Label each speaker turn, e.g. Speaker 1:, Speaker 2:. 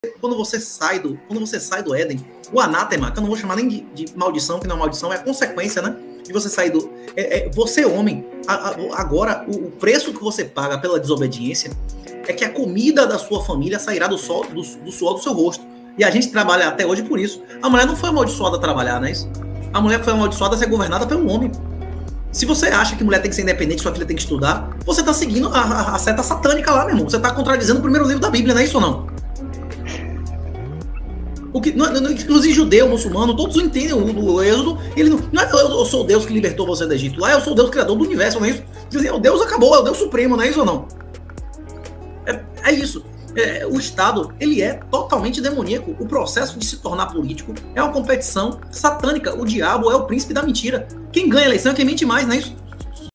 Speaker 1: quando você sai do Éden, o anátema, que eu não vou chamar nem de maldição, que não é maldição, é a consequência, né? De você sair do... você, homem, agora, o preço que você paga pela desobediência é que a comida da sua família sairá do suor do seu rosto. E a gente trabalha até hoje por isso. A mulher não foi amaldiçoada a trabalhar, não é isso? A mulher foi amaldiçoada a ser governada pelo homem. Se você acha que mulher tem que ser independente, sua filha tem que estudar, você tá seguindo a seta satânica lá, meu irmão. Você tá contradizendo o primeiro livro da Bíblia, não é isso ou não? Inclusive judeu, muçulmano, todos entendem o Êxodo. Ele não é eu sou o Deus que libertou você do Egito. Lá eu sou o Deus criador do universo, não é isso? O Deus acabou, é o Deus supremo, não é isso ou não? É isso. O Estado, ele é totalmente demoníaco. O processo de se tornar político é uma competição satânica. O diabo é o príncipe da mentira. Quem ganha a eleição é quem mente mais, não é isso?